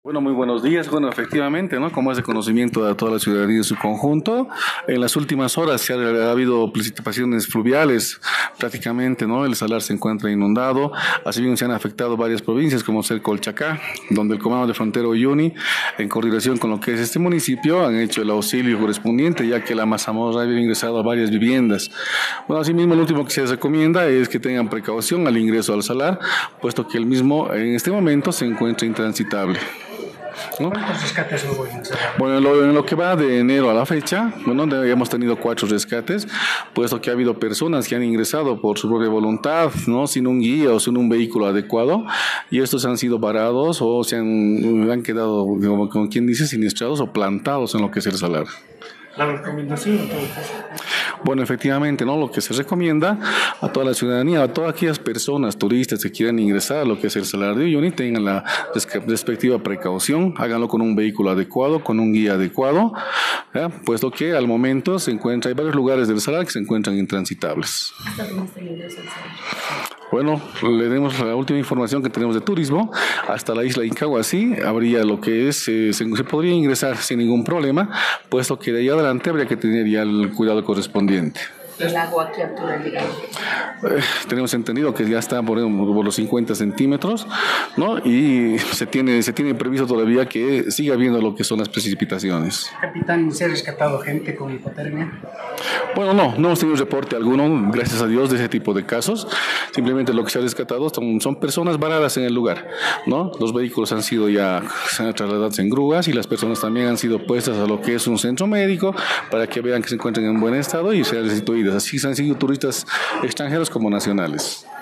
Bueno, muy buenos días. Bueno, efectivamente, ¿no? Como es de conocimiento de toda la ciudadanía en su conjunto, en las últimas horas ha habido precipitaciones fluviales, prácticamente, ¿no? El Salar se encuentra inundado, así bien se han afectado varias provincias, como ser Colchacá, donde el Comando de Frontera Uyuni, en coordinación con lo que es este municipio, han hecho el auxilio correspondiente, ya que la mazamorra había ingresado a varias viviendas. Bueno, asimismo, lo último que se les recomienda es que tengan precaución al ingreso al Salar, puesto que el mismo en este momento se encuentra intransitable, ¿no? ¿Cuántos rescates hubo en el Salar? Bueno, en lo que va de enero a la fecha, bueno, hemos tenido 4 rescates, puesto que ha habido personas que han ingresado por su propia voluntad, ¿no? Sin un guía o sin un vehículo adecuado, y estos han sido varados o han quedado, como quien dice, siniestrados o plantados en lo que es el Salar. La recomendación en todo caso. Bueno, efectivamente, ¿no? Lo que se recomienda a toda la ciudadanía, a todas aquellas personas, turistas que quieran ingresar a lo que es el Salar de Uyuni, tengan la respectiva precaución, háganlo con un vehículo adecuado, con un guía adecuado, ¿ya? Puesto que al momento hay varios lugares del Salar que se encuentran intransitables. ¿Hasta dónde está el ingreso al Salar? Bueno, le demos la última información que tenemos de turismo. Hasta la isla Incahuasi habría lo que es, se podría ingresar sin ningún problema, puesto que de ahí adelante habría que tener ya el cuidado correspondiente. ¿El agua a qué altura llega? Tenemos entendido que ya está por los 50 centímetros, ¿no? Y se tiene previsto todavía que siga habiendo lo que son las precipitaciones. Capitán, ¿se ha rescatado gente con hipotermia? Bueno, no hemos tenido reporte alguno, gracias a Dios, de ese tipo de casos. Simplemente lo que se ha rescatado son personas varadas en el lugar, ¿no? Los vehículos se han trasladado en grúas y las personas también han sido puestas a lo que es un centro médico para que vean que se encuentran en buen estado y sean restituidas. Así han sido turistas extranjeros como nacionales.